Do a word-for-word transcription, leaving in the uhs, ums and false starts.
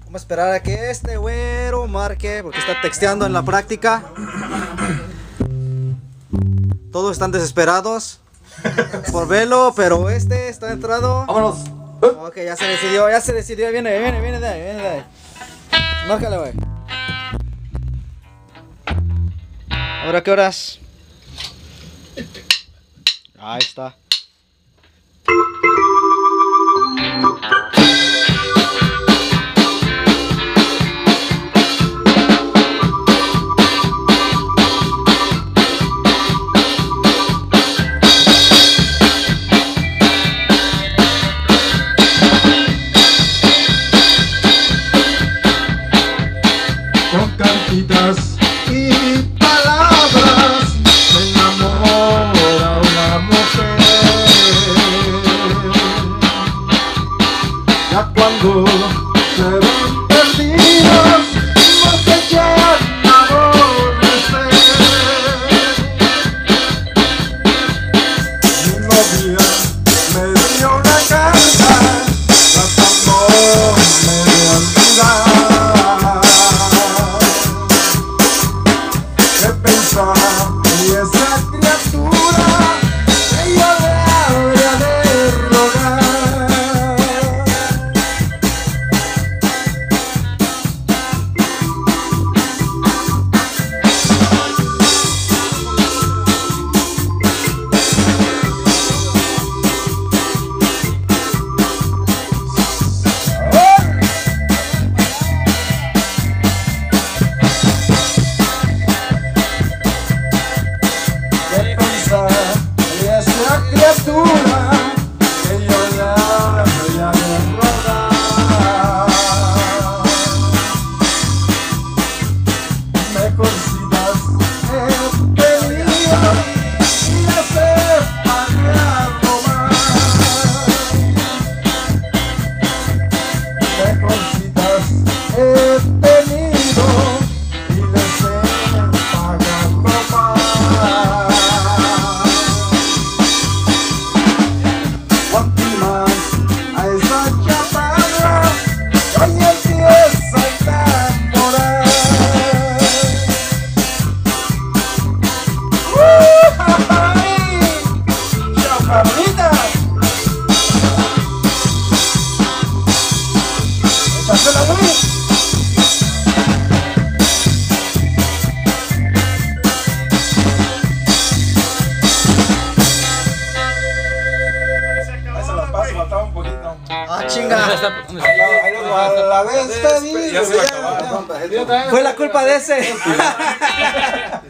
Vamos a esperar a que este güero marque, porque está texteando en la práctica. Todos están desesperados por verlo, pero este está entrado. Vámonos. Ok, ya se decidió, ya se decidió. Viene, viene, viene de ahí, viene de ahí. Márcale, güey. ¿Ahora qué horas? Ahí está. Con cartitas y palabras se enamora una mujer. Ya cuando se ven perdidos no se llegan a aborrecer. Mi novia me dio una carta tratándome de olvidar. ¿Qué pensar y esa criatura que yo le habría de rogar? ¿Qué pensar y esa criatura que yo le habría de rogar? Mejorcitas he tenido y las he pagado más. Mejorcitas he tenido y les he pagado más. Guantimas a esa chaparra que hoy empieza a enamorar. ¡Uh! ¡Ay! ¡Chaparrita! ¡Échasela, Luis! Ahí se la paso, faltaba un poquito. Ah, chinga. Ahí lo a la vez te digo. Ya se va a acabar. Fue la culpa de ese.